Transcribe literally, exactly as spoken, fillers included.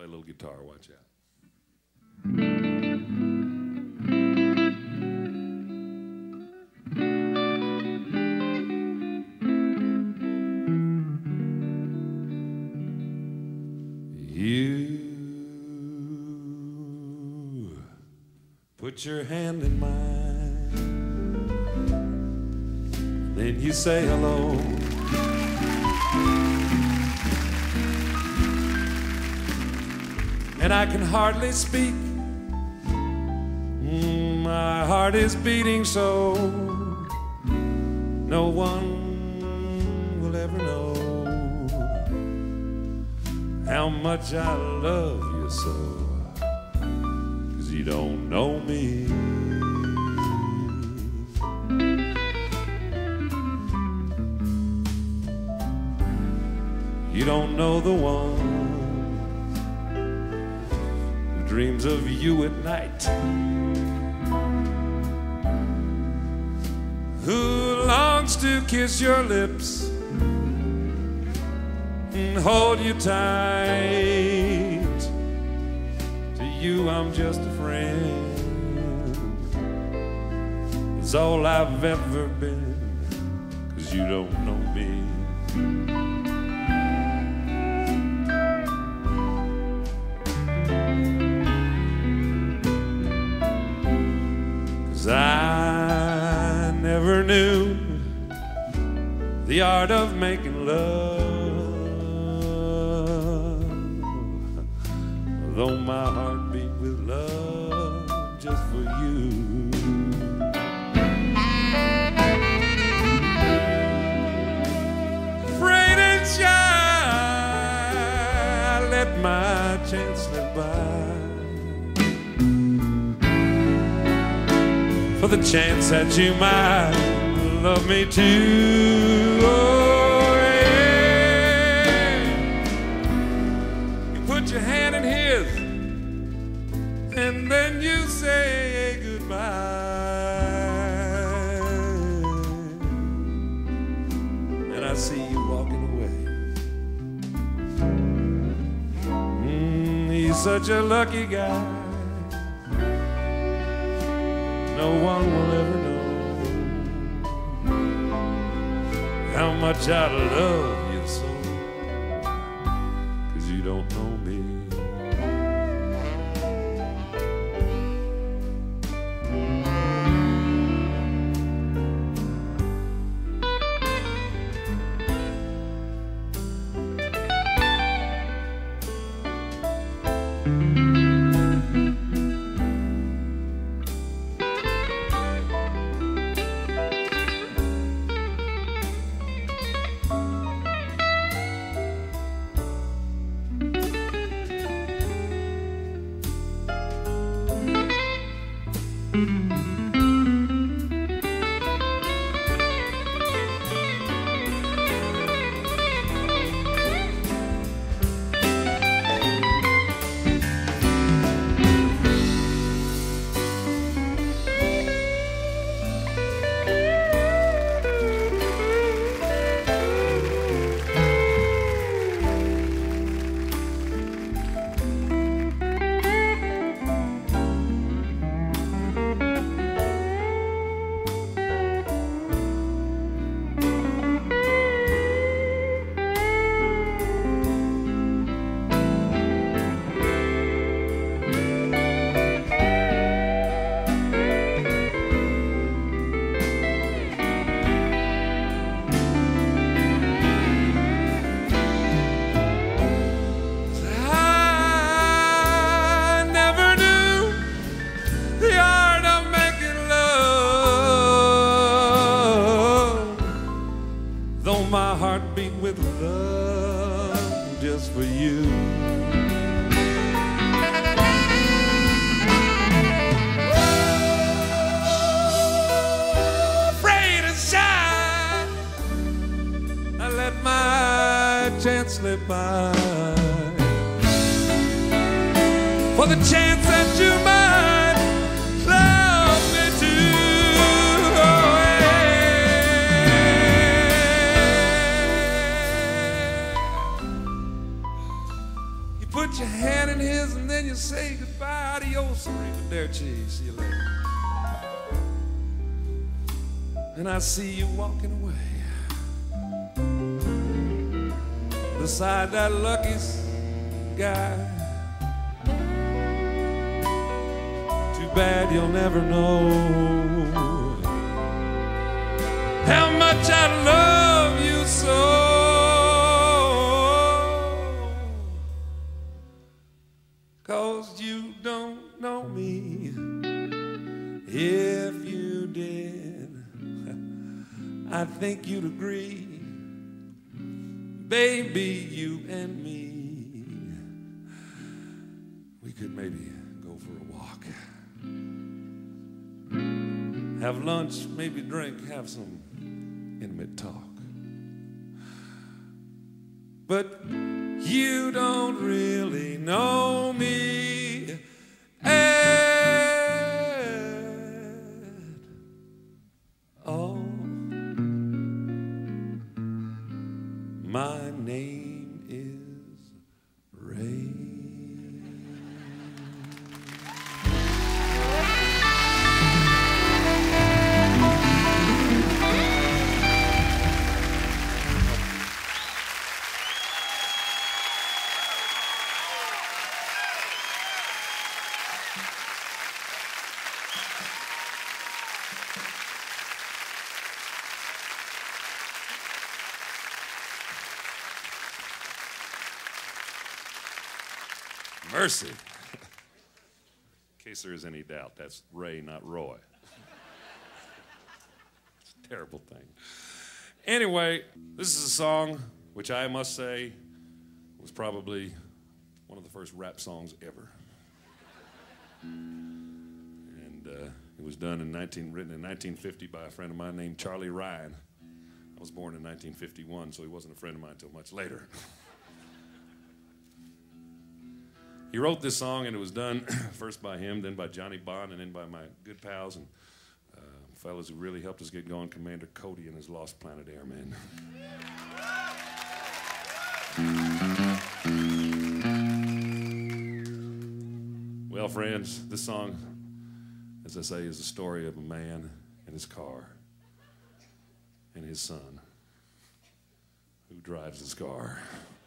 that little guitar, watch out. You put your hand in mine, then you say hello. And I can hardly speak, mm, my heart is beating so no one will ever know how much I love you so, 'cause you don't know me. You don't know the one who dreams of you at night, who longs to kiss your lips and hold you tight. To you I'm just a friend, it's all I've ever been, 'cause you don't know me. 'Cause I never knew the art of making love, though my heart beat with love just for you. Afraid and shy, I let my chance slip by, for the chance that you might love me too. Oh, yeah. You put your hand in his, and then you say goodbye, and I see you walking away. Mm, he's such a lucky guy, no one will ever know how much I love you so, 'cause you don't know me. My heart beat with love just for you. Afraid and shy, I let my chance slip by, for the chance that you might love me too. Put your hand hand in his, and then you say goodbye. Adios, arrivederci, see you later. And I see you walking away beside that lucky guy. Too bad you'll never know how much I love you so. Cause you don't know me. If you did, I think you'd agree. Baby, you and me, we could maybe go for a walk, have lunch, maybe drink, have some intimate talk. But you don't really know me at all. My name is Ray. Mercy. In case there is any doubt, that's Ray, not Roy. It's a terrible thing. Anyway, this is a song which I must say was probably one of the first rap songs ever. And uh, it was done in nineteen, written in nineteen fifty by a friend of mine named Charlie Ryan. I was born in nineteen fifty-one, so he wasn't a friend of mine until much later. He wrote this song, and it was done first by him, then by Johnny Bond, and then by my good pals and uh, fellas who really helped us get going, Commander Cody and his Lost Planet Airmen. Well, friends, this song, as I say, is the story of a man and his car and his son who drives his car.